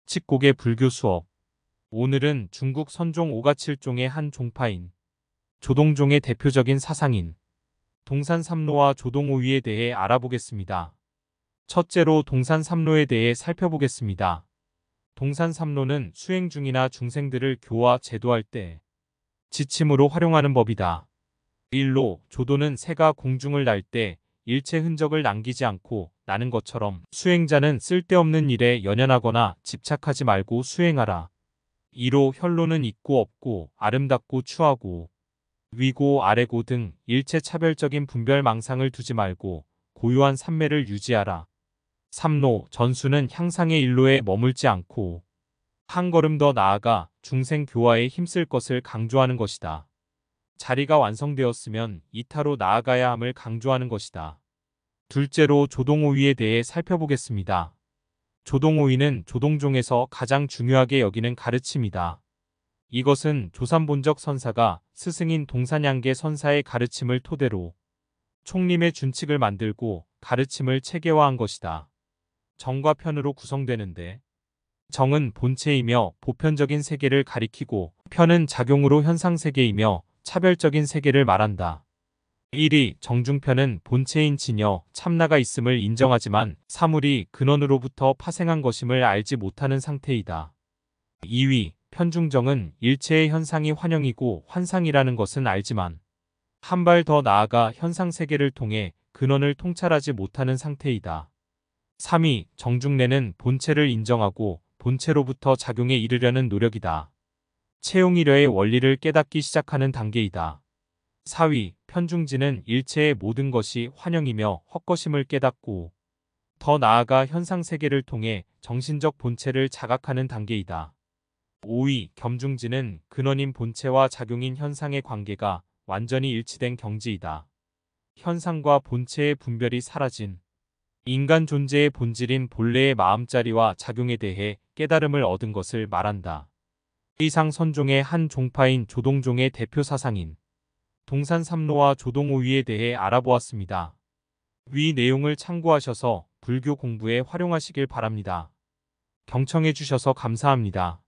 칙곡의 불교 수업. 오늘은 중국 선종 오가칠종의 한 종파인 조동종의 대표적인 사상인 동산삼로와 조동오위에 대해 알아보겠습니다. 첫째로 동산삼로에 대해 살펴보겠습니다. 동산삼로는 수행 중이나 중생들을 교화 제도할 때 지침으로 활용하는 법이다. 일로 조도는 새가 공중을 날 때 일체 흔적을 남기지 않고 나는 것처럼 수행자는 쓸데없는 일에 연연하거나 집착하지 말고 수행하라. 이로 혈로는 있고 없고 아름답고 추하고 위고 아래고 등 일체 차별적인 분별 망상을 두지 말고 고유한 삼매를 유지하라. 삼로, 전수는 향상의 일로에 머물지 않고 한 걸음 더 나아가 중생 교화에 힘쓸 것을 강조하는 것이다. 자리가 완성되었으면 이타로 나아가야 함을 강조하는 것이다. 둘째로 조동오위에 대해 살펴보겠습니다. 조동오위는 조동종에서 가장 중요하게 여기는 가르침이다. 이것은 조삼본적 선사가 스승인 동산양계 선사의 가르침을 토대로 총림의 준칙을 만들고 가르침을 체계화한 것이다. 정과 편으로 구성되는데 정은 본체이며 보편적인 세계를 가리키고 편은 작용으로 현상세계이며 차별적인 세계를 말한다. 1위 정중편은 본체인 진여, 참나가 있음을 인정하지만 사물이 근원으로부터 파생한 것임을 알지 못하는 상태이다. 2위 편중정은 일체의 현상이 환영이고 환상이라는 것은 알지만 한 발 더 나아가 현상세계를 통해 근원을 통찰하지 못하는 상태이다. 3위 정중내는 본체를 인정하고 본체로부터 작용에 이르려는 노력이다. 채용이려의 원리를 깨닫기 시작하는 단계이다. 4위 편중지는 일체의 모든 것이 환영이며 헛것임을 깨닫고 더 나아가 현상세계를 통해 정신적 본체를 자각하는 단계이다. 5위 겸중지는 근원인 본체와 작용인 현상의 관계가 완전히 일치된 경지이다. 현상과 본체의 분별이 사라진 인간 존재의 본질인 본래의 마음자리와 작용에 대해 깨달음을 얻은 것을 말한다. 이상 선종의 한 종파인 조동종의 대표 사상인 동산삼로와 조동오위에 대해 알아보았습니다. 위 내용을 참고하셔서 불교 공부에 활용하시길 바랍니다. 경청해 주셔서 감사합니다.